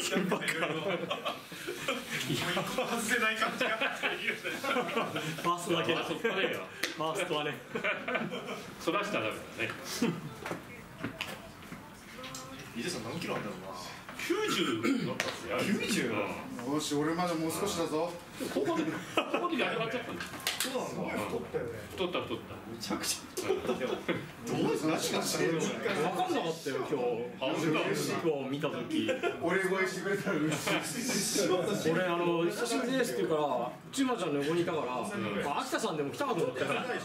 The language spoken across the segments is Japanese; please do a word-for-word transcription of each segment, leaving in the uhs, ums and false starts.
緊迫感。外せない感じが。 ファーストだけ。ファーストはね。 そらしたらダメだね。 伊勢さん何キロあんだろうな。 きゅうじゅうだったっすよ。 きゅうじゅう。よし、俺まだもう少しだぞ。 ここで、ここでやりまっちゃったんだ。 そうなんだ。太ったよね。 太った太った。 めちゃくちゃ太ったよ。どうですか。何がしてる。 分かんなかったよ今日。今日見た時。 俺声してくれたら嬉しい。 俺あの久しぶりですって言うからちまちゃんの横にいたから秋田さんでも来たかと思ったから。 オッケー。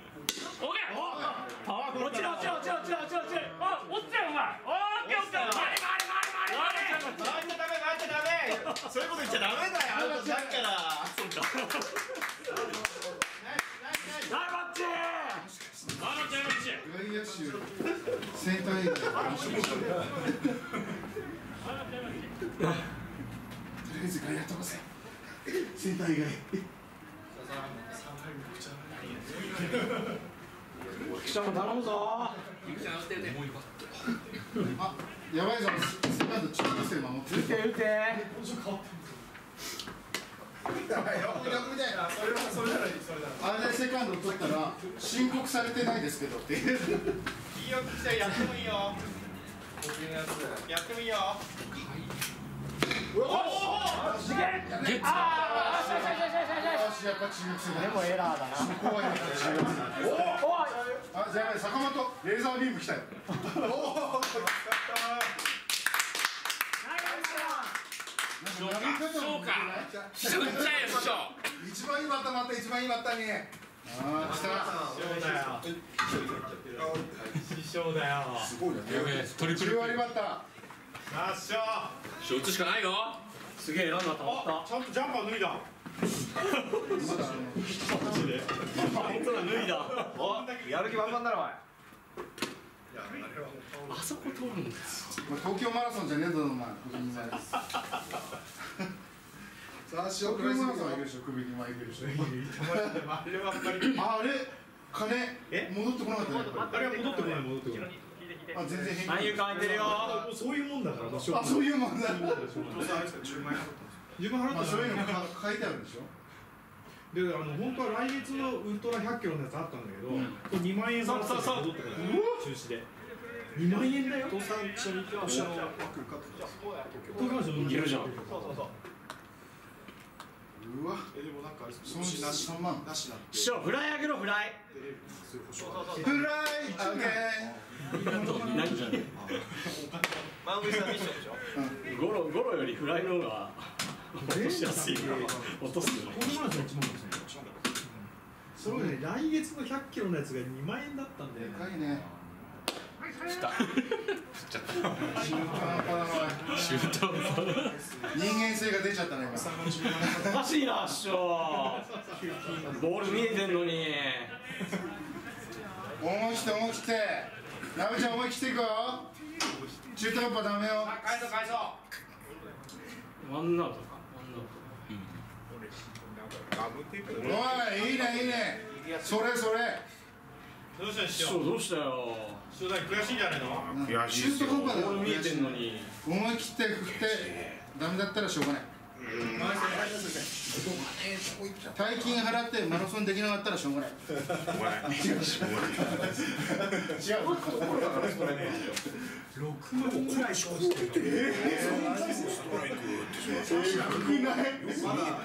落ちろ落ちろ落ちろ落ちろ落ちろ落ちろ。 あ、落ちたよお前。オッケーオッケー。回れ回れ回れ回れ。 回っちゃダメ回っちゃダメ。そういうこと言っちゃダメだよ。あのちゃんから。 そうか。ナイバッチ。 あのちゃんのち。 外野手センター以外。とりあえず外野飛ばせ。センター以外。 きちゃん頼むぞ。 あ、やばいぞ。セカンド中学生守ってる。 打て打て。 あれでセカンド取ったら申告されてないですけどっていう。いいよ、来てやってもいいよ。やってもいいよ。おお。 すげえ。ああ、よしよしよしよしよし。 やっぱ中学生だ。 でもエラーだな。 怖いな中学生。おお。あ、じゃあ坂本レーザービーム来たよ。おお。 そうか、そうか。師匠打っちゃえよ師匠。 一番いいバッター待った一番いいバッターに。ああ、来た。 師匠だよ。 すごいね。 トリプル。 じゅう割バッター。 よっしゃ師匠打つしかないよ。 すげえランナー溜まった。 ちゃんとジャンパー脱いだ。 まだあの本当だ脱いだ。 おやる気満々だろおい。 あそこ通るんですよ。 東京マラソンじゃねえんだぞお前。首に巻いて。さあ、東京マラソンはいるでしょ、首に巻いてる人。 あれはあんまり。 あれ金戻ってこなかったね。 あれは戻ってこない戻ってこない。 あ、全然変三遊間空いてるよ。 そういうもんだから。 あ、そういうもんだ。 じゅうまん払まあ、 った。 そういうのが書いてあるでしょ。 で、あの本当は来月のウルトラひゃっキロのやつあったんだけど、これにまんえんそうそうそう戻ってくる中止で。にまんえんだよ。東産地におっしゃる。 京いけるじゃん。 うわ。 えでもなんかその三万。 なしだって師匠フライ上げろフライ。 フライ。オッケー。 何じゃねマウンドさんミッションでしょ。 え。ゴロゴロよりフライの方が落としやすい。落とすよね。 この話が一番ですね。それがね、来月のひゃっキロのやつがにまんえんだったんで。 でかいね。 来た。 中途半端だな。 中途半端。 人間性が出ちゃったね今。 おかしいな師匠。ボール見えてんのに。 思い切って思い切って。なべちゃん思い切っていくよ。中途半端ダメよ。 返そう返そう。 ワンアウトか。 おい、いいねいいね。それそれ。 どうした師匠どうしたよ。 師匠だけ悔しいんじゃないの？ 悔しいですよ。 中途半端だよ。 ボール見えてんのに。 思い切って振ってダメだったらしょうがない。大金払ってマラソンできなかったらしょうがない。違う。 ろくまんぐらいしかしてない。 ええ。 まだ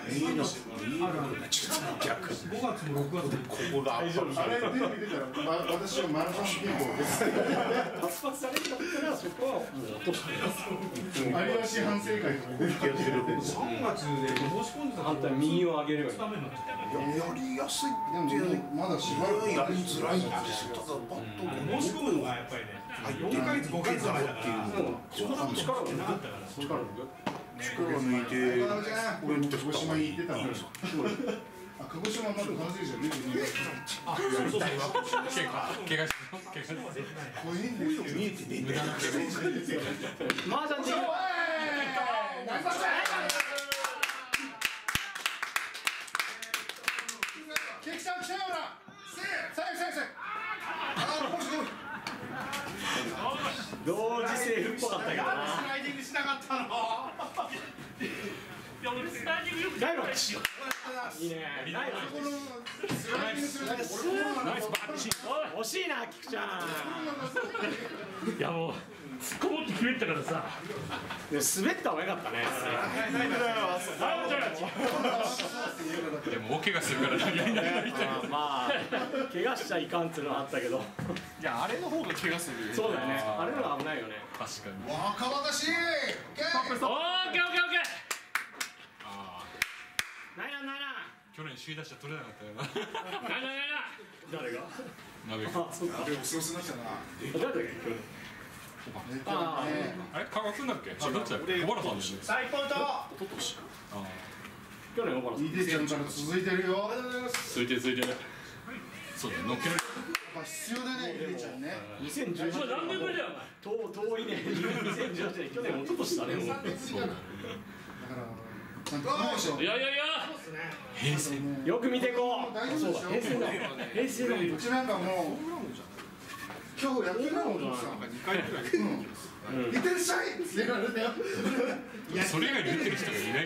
ごがつもろくがつもここだ。 あれテレビ出たら、ま、私はマラソンピンポンです。 パスパスされるんだったらそこはもう落とし有吉反省会とか出る気がする。 さんがつで申し込んでた。 反対右を上げるように。 ダメになっちゃった。 やりやすいでもまだしばらくやりづらいんですよ。ただバット申し込むのがやっぱりね、よんかげつごかげつ前だからそんな力がなかったから力力抜いて俺も鹿児島に行ってたの。あ、鹿児島まだ完成じゃん。 あ、そうそうそう。 怪我し怪我し怖いんですよ。 見えてねえんだよ。 マージャンできる。 ケキちゃん来たよほら。せい、せいせいせい。ああ、もしもし。 同時セーフっぽかったけどな。 スライディングしなかったの。 いや俺スタジオよくダイバーしよう。いいね。ダイバー。 スライディングするだけ俺ナイスバッチ惜しいな、キクちゃん。 いやもう突っ込もうって決めてたからさでも滑った方が良かったね。 でも大怪我するからやりながらみたいな。 まあ怪我しちゃいかんっていうのはあったけど。 いやあれの方が怪我する。 そうだよね。あれのが危ないよね。 確かに。 若々しい。 オーケーオッケーオッケーああ。 ないなないな。 去年首位打者取れなかったよな。 ないないないな誰が？ 鍋あ、そっか。 でもすごすぎましたな。 誰だっけ？ああれ加賀君だっけ？あどっちだっけ？小原さんですね。 サイポイント。 あ去年小原さん。 イデちゃんから続いてるよ。 ついてるついてる。そうだ乗っける。 やっぱ必要だね、イデちゃんね。 にせんじゅうはちお前何年ぶりだよ遠遠いね。にせんじゅうはちねん去年一昨年だねもう。 だからちゃんとプロモーション。 いやいやいや平成。 よく見てこう。 大丈夫ですよ。 平成だ。平成だ。 うちなんかもう今日野球なのにさ、 にかいぐらい。 いってらっしゃいって言われたよ。 それ以外に打ってる人がいない。